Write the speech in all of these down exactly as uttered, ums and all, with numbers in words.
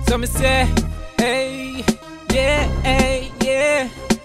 So me say, hey, yeah, hey, yeah.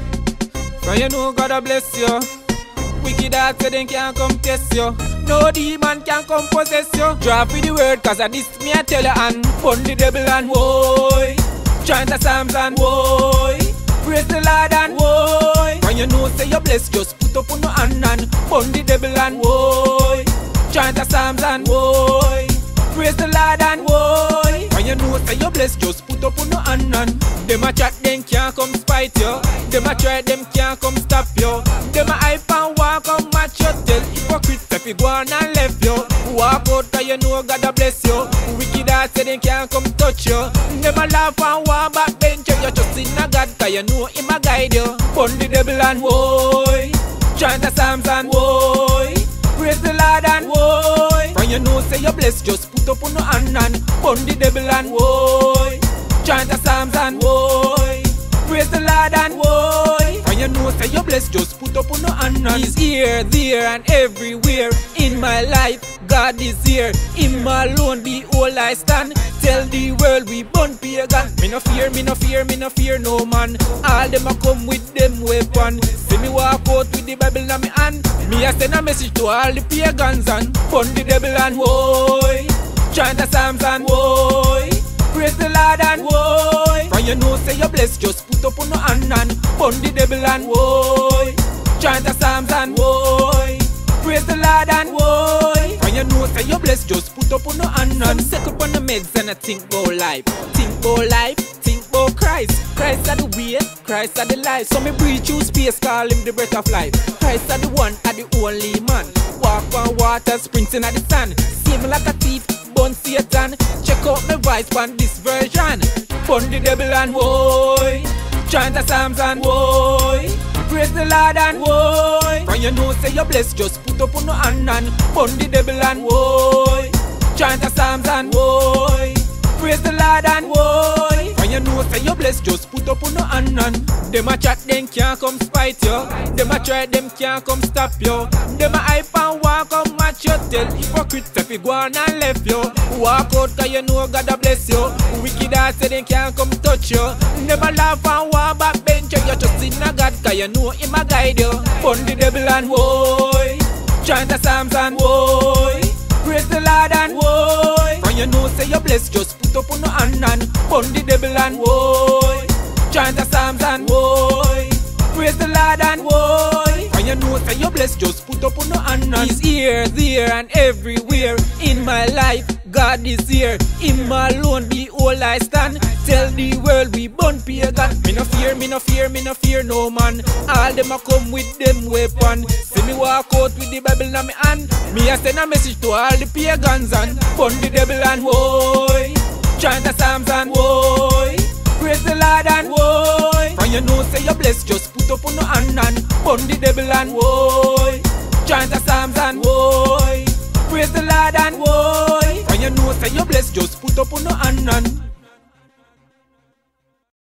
From you know God a bless you. Wicked heart so them can't come test you. No demon can come possess you. Drop with the word cause I this me I tell you and pun the devil and woy. Chant the psalms and woy. Praise the Lord and woy. When you know say you blessed, just put up on your hand and pun the devil and woy. Chant the psalms and woy. Praise the Lord and woy. When you know say you blessed, just put up on your hand and them a chat, them can't come spite you. Them a try, them can't come stop you. Them a hype and walk and match you. Tell hypocrites if you go on and left you. Walk out cause you know God a bless you. Wicked heart say them can't come touch you. Them a laugh and walk back bench you. You just in a God cause you know him a guide you. Pun the devil and woy. Chant the psalms and woy. Praise the Lord and woy. When you know say you blessed, just put up on your hand and pun the devil and woy. Chant the psalms and woy. Praise the Lord and woy. When you know say you blessed, just put up on your hand and He's here, there and everywhere. In my life, God is here. Him alone be all I stand. Tell the world we born pagan. Me no fear, me no fear, me no fear no man. All them a come with them weapon. See me walk out with the Bible in my hand. Me a send a message to all the pagans and pun the devil and woy. Chant the psalms and woy. Praise the Lord and woy. When you know say you blessed, just put up on your hand and pun the devil and woy. Chant the psalms and woy. Praise the Lord and woy. When you know say you blessed, just put up on your hand and second on the meds and I think about life. Think about life, think about Christ. Christ are the way, Christ are the life. So me breathe through space, call him the breath of life. Christ are the one, are the only man. Walk on water, sprinting at the sun. Same like a thief, born Satan. Check out my voice on this version. Pun the devil and woy. Chant the psalms and woy. Praise the Lord and woy. When you know say you blessed, just put up on your hand and pun the devil and woy. Chant the psalms and woy. Praise the Lord and woy. When you know say you blessed, just put up on your hand and them a chat, them can't come spite you. Them a try, them can't come stop you. Them a hype and walk and match you. Tell hypocrites if you go on and left you. Walk out cause you know God a bless you. Wicked heart say them can't come touch you. Never laugh and walk back bench you. You just in a God cause you know him a guide you. Pun the devil and woy. Chant the psalms and woy. Praise the Lord and woy. When you know say you blessed, just put up on your hand and pun the devil and woy. Chant the psalms and woy. Praise the Lord and woy. When you know say you blessed, just put up on your hand and He's here, there and everywhere. In my life, God is here. Him alone be all I stand. Tell the world we born pagan. Me no fear, me no fear, me no fear no man. All them a come with them weapon. See me walk out with the Bible in my hand. Me a send a message to all the pagans and pun the devil and woy. Chant the psalms and woy. Praise the Lord and woy. When you know say you blessed, just put up on your hand and pun the devil and woy. Chant the psalms and woy. Praise the Lord and woy. When you know say you blessed, just put up on your hand and